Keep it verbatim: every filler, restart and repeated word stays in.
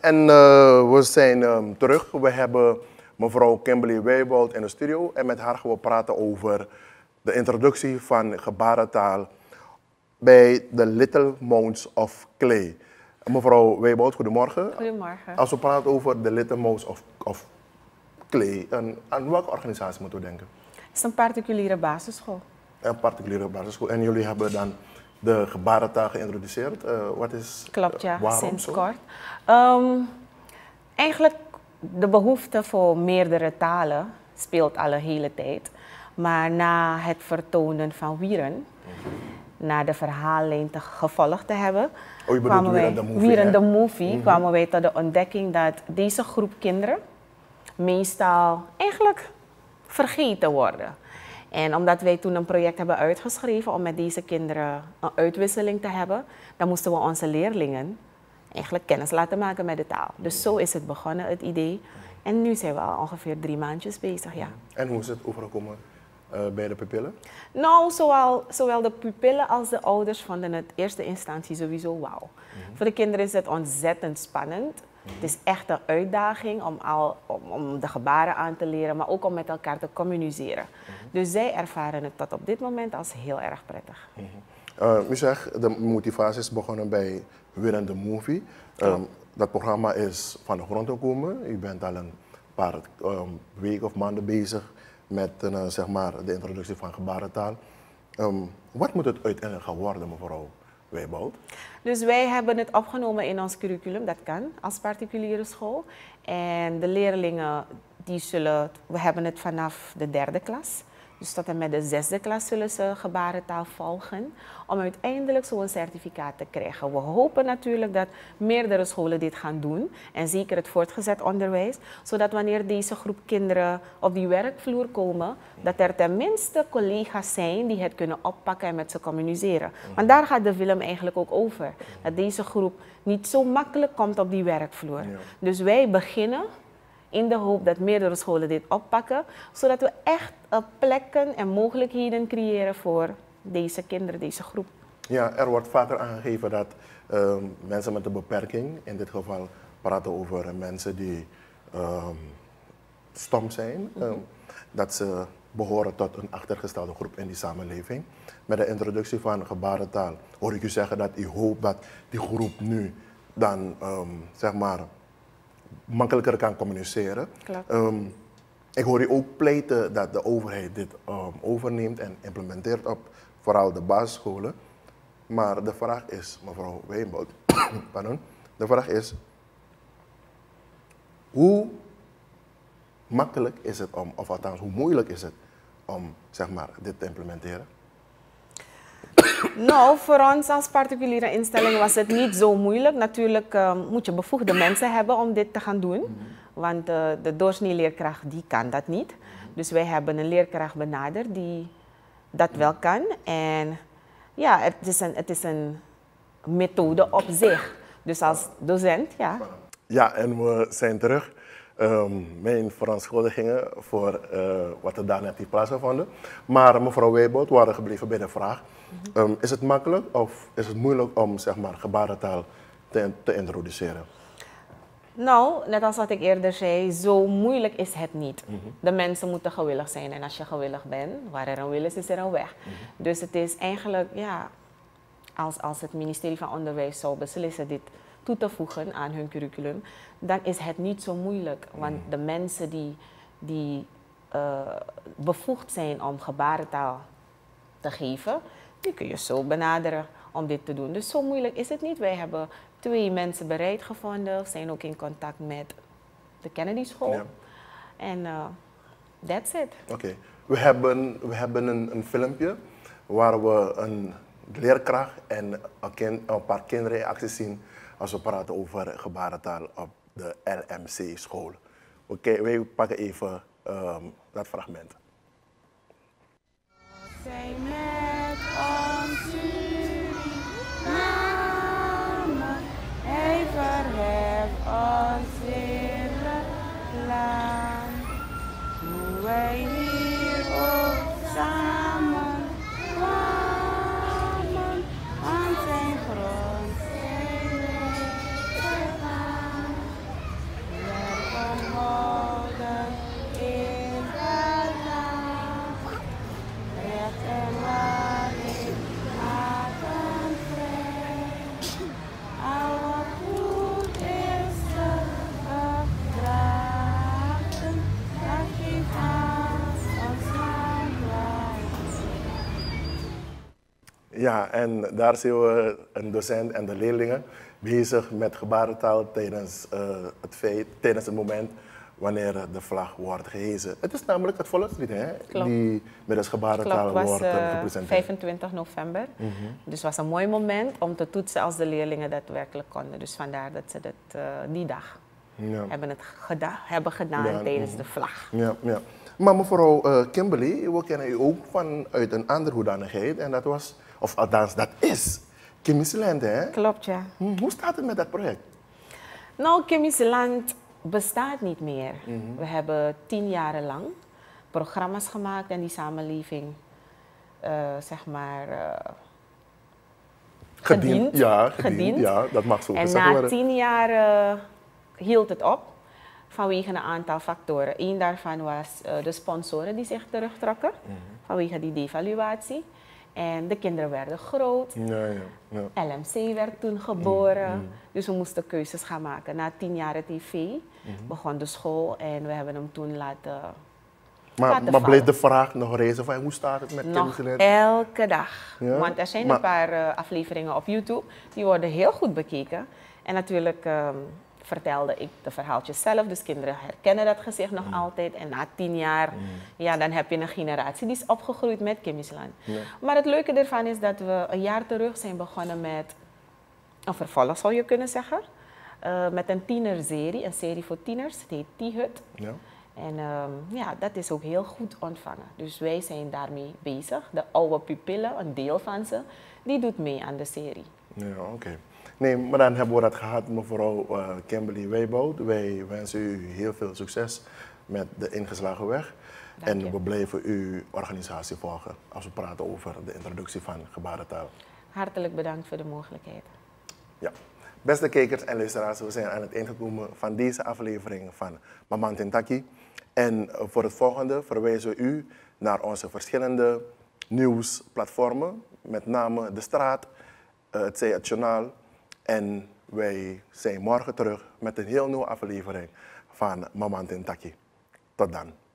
En uh, we zijn um, terug. We hebben mevrouw Kimberly Wijbold in de studio. En met haar gaan we praten over de introductie van gebarentaal bij de Little Mounds of Clay. Mevrouw Wijbold, goedemorgen. Goedemorgen. Als we praten over de Little Mounds of, of Clay, aan, aan welke organisatie moeten we denken? Het is een particuliere basisschool. Een particuliere basisschool. En jullie hebben dan de gebarentaal geïntroduceerd. Uh, wat is, Klopt, ja, waarom sinds zo? kort. Um, eigenlijk de behoefte voor meerdere talen speelt al een hele tijd. Maar na het vertonen van Wieren, na de verhaallijn te gevolgd te hebben, Oh, je kwamen wij, Wieren the Movie, Wieren hè? the Movie, Mm-hmm. kwamen wij tot de ontdekking dat deze groep kinderen meestal eigenlijk vergeten worden. En omdat wij toen een project hebben uitgeschreven om met deze kinderen een uitwisseling te hebben, dan moesten we onze leerlingen eigenlijk kennis laten maken met de taal. Dus zo is het begonnen, het idee. En nu zijn we al ongeveer drie maandjes bezig, ja. En hoe is het overgekomen uh, bij de pupillen? Nou, zowel, zowel de pupillen als de ouders vonden het in eerste instantie sowieso wauw. Mm-hmm. Voor de kinderen is het ontzettend spannend. Mm-hmm. Het is echt een uitdaging om, al, om, om de gebaren aan te leren, maar ook om met elkaar te communiceren. Mm-hmm. Dus zij ervaren het tot op dit moment als heel erg prettig. Mm-hmm. uh, u zegt, de motivatie is begonnen bij Wieren the Movie. Um, oh. Dat programma is van de grond gekomen. U bent al een paar um, weken of maanden bezig met uh, zeg maar de introductie van gebarentaal. Um, wat moet het uiteindelijk gaan worden, mevrouw Wijbold? Dus wij hebben het opgenomen in ons curriculum, dat kan, als particuliere school. En de leerlingen, die zullen, we hebben het vanaf de derde klas. Dus tot en met de zesde klas zullen ze gebarentaal volgen, om uiteindelijk zo'n certificaat te krijgen. We hopen natuurlijk dat meerdere scholen dit gaan doen, en zeker het voortgezet onderwijs, zodat wanneer deze groep kinderen op die werkvloer komen, dat er tenminste collega's zijn die het kunnen oppakken en met ze communiceren. Want daar gaat de film eigenlijk ook over, dat deze groep niet zo makkelijk komt op die werkvloer. Ja. Dus wij beginnen in de hoop dat meerdere scholen dit oppakken, zodat we echt uh, plekken en mogelijkheden creëren voor deze kinderen, deze groep. Ja, er wordt vaker aangegeven dat uh, mensen met een beperking, in dit geval praten over mensen die uh, stom zijn, uh, mm-hmm. dat ze behoren tot een achtergestelde groep in die samenleving. Met de introductie van gebarentaal hoor ik u zeggen dat u hoopt dat die groep nu dan, um, zeg maar, makkelijker kan communiceren. Um, ik hoor u ook pleiten dat de overheid dit um, overneemt en implementeert op vooral de basisscholen. Maar de vraag is, mevrouw Wijbold, pardon, de vraag is, hoe makkelijk is het om, of althans hoe moeilijk is het om, zeg maar, dit te implementeren? Nou, voor ons als particuliere instelling was het niet zo moeilijk. Natuurlijk uh, moet je bevoegde mensen hebben om dit te gaan doen. Mm-hmm. Want uh, de doorsnee leerkracht die kan dat niet. Dus wij hebben een leerkracht benaderd die dat wel kan. En ja, het is een, het is een methode op zich. Dus als docent, ja. Ja, en we zijn terug. Um, mijn verontschuldigingen voor uh, wat er daarnet heeft plaatsgevonden. Maar mevrouw Wijbold, we waren gebleven bij de vraag. Um, is het makkelijk of is het moeilijk om, zeg maar, gebarentaal te, te introduceren? Nou, net als wat ik eerder zei, zo moeilijk is het niet. Mm-hmm. De mensen moeten gewillig zijn en als je gewillig bent, waar er een wil is, is er een weg. Mm-hmm. Dus het is eigenlijk, ja, als, als het ministerie van Onderwijs zou beslissen dit toe te voegen aan hun curriculum, dan is het niet zo moeilijk. Want mm-hmm. de mensen die, die uh, bevoegd zijn om gebarentaal te geven, die kun je zo benaderen om dit te doen. Dus zo moeilijk is het niet. Wij hebben twee mensen bereid gevonden. We zijn ook in contact met de Kennedy School. Ja. En uh, that's it. Oké. Okay. We hebben, we hebben een, een filmpje waar we een leerkracht en een, kind, een paar kinderen in actie zien als we praten over gebarentaal op de L M C-school. Oké, okay, wij pakken even um, dat fragment. Zij met ons Suriname, hij verheft ons heerlijk land. Toen wij hier ook samen kwamen, aan zijn grond zijn wij gegaan. Ja, en daar zien we een docent en de leerlingen bezig met gebarentaal tijdens, uh, het, feit, tijdens het moment wanneer de vlag wordt gehezen. Het is namelijk het volkslied, hè? Klopt. Die middels gebarentaal Klopt, wordt was, uh, gepresenteerd. vijfentwintig november. Mm-hmm. Dus het was een mooi moment om te toetsen als de leerlingen dat werkelijk konden. Dus vandaar dat ze dat, uh, die dag ja. hebben, het geda hebben gedaan ja, tijdens mm-hmm. de vlag. Ja, ja. Maar mevrouw uh, Kimberly, we kennen u ook vanuit een andere hoedanigheid. En dat was, of althans dat is, Kimmy's Land, hè? Klopt, ja. Hm, hoe staat het met dat project? Nou, Kimmy's Land bestaat niet meer. Mm-hmm. We hebben tien jaren lang programma's gemaakt en die samenleving, uh, zeg maar, uh, gediend. gediend. Ja, gediend. gediend. Ja, dat mag zo en gezegd worden. En na tien jaar uh, hield het op vanwege een aantal factoren. Eén daarvan was uh, de sponsoren die zich terugtrokken mm-hmm. vanwege die devaluatie. En de kinderen werden groot. Ja, ja, ja. L M C werd toen geboren. Mm-hmm. Dus we moesten keuzes gaan maken. Na tien jaar tv mm-hmm. begon de school en we hebben hem toen laten Maar, laten maar bleef de vraag nog reizen van hoe staat het met nog Kimmy's Land? Elke dag. Ja? Want er zijn maar, een paar uh, afleveringen op YouTube. Die worden heel goed bekeken. En natuurlijk um, vertelde ik de verhaaltjes zelf. Dus kinderen herkennen dat gezicht nog mm. altijd. En na tien jaar, mm. ja, dan heb je een generatie die is opgegroeid met Kimmy's Land. Ja. Maar het leuke ervan is dat we een jaar terug zijn begonnen met een vervolg, zou je kunnen zeggen. Uh, met een tienerserie, een serie voor tieners. Het heet T-Hut. Ja. En um, ja, dat is ook heel goed ontvangen. Dus wij zijn daarmee bezig. De oude pupillen, een deel van ze, die doet mee aan de serie. Ja, oké. Okay. Nee, maar dan hebben we dat gehad, mevrouw uh, Kimberly Wijboud. Wij wensen u heel veel succes met de ingeslagen weg. Dank en je. We blijven uw organisatie volgen als we praten over de introductie van gebarentaal. Hartelijk bedankt voor de mogelijkheid. Ja. Beste kijkers en luisteraars, we zijn aan het eind gekomen van deze aflevering van Mamantin Taki. En voor het volgende verwijzen we u naar onze verschillende nieuwsplatformen, met name De Straat, uh, het Zij het Journaal. En wij zijn morgen terug met een heel nieuwe aflevering van Mamantin Taki. Tot dan.